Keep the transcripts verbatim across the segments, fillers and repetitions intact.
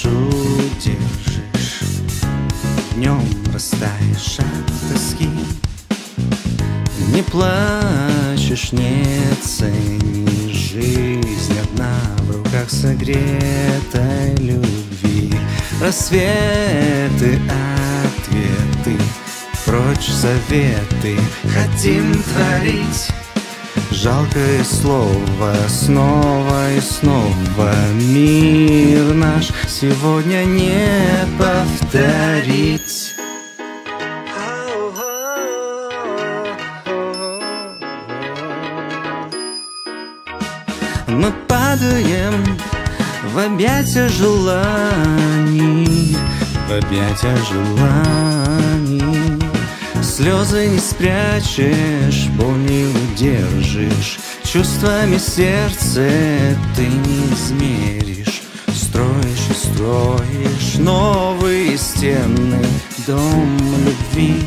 душу держишь, днем растаешь от тоски. Не плачешь, не ценишь жизнь одна в руках согретой любви. Рассветы, ответы, прочь заветы хотим творить. Жалкое слово снова и снова. Мир наш сегодня не повторить. Мы падаем в объятия желаний, в объятия желаний. Слезы не спрячешь, боль не удержишь, чувствами сердце ты не измеришь. Строишь и строишь новые стены, дом любви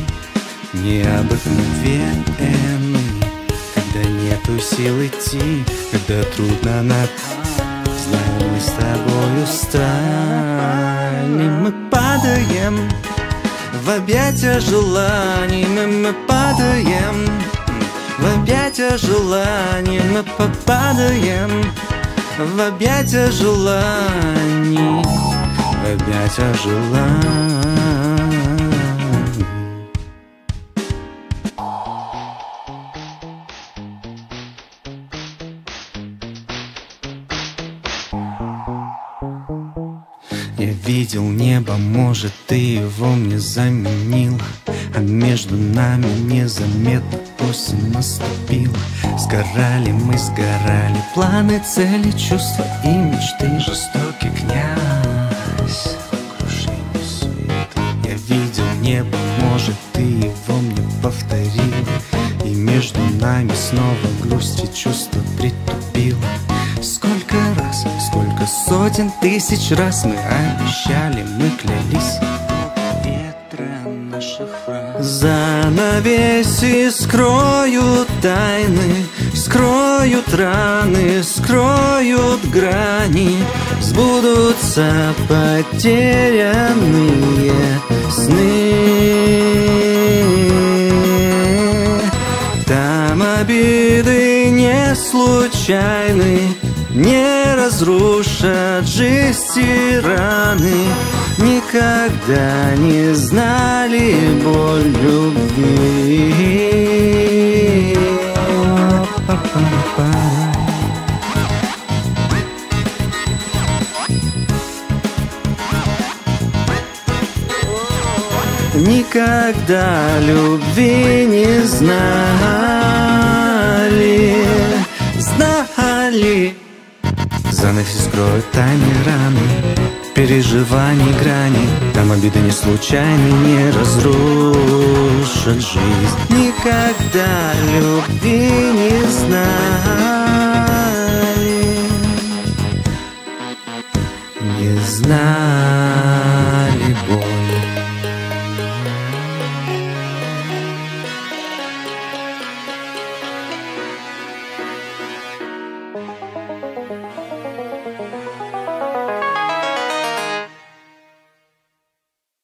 необыкновенный. Когда нету сил идти, когда трудно на... Знаю, мы с тобой устали. Мы падаем в объятия желаний, мы, мы падаем в объятия желаний, мы попадаем в объятия желаний, в объятия желаний. Я видел небо, может, ты его мне заменил, а между нами незаметно осень наступила. Сгорали мы, сгорали планы, цели, чувства и мечты. Жестокий князь, крушение суеты. Я видел небо, может, ты его мне повторил, и между нами снова грусть и чувство притупило. Сколько раз, сколько сотен тысяч раз мы обещали, мы клялись. Ветра наших фраз. Занавеси скроют тайны, скроют раны, скроют грани. Сбудутся потерянные сны. Там обиды не случайны, не разрушат жизнь и раны. Никогда не знали боль любви. Никогда любви не знали, знали. Занавес скроют тайны раны, переживаний грани. Там обиды не случайны, не разрушат жизнь. Никогда любви не знали, не знали.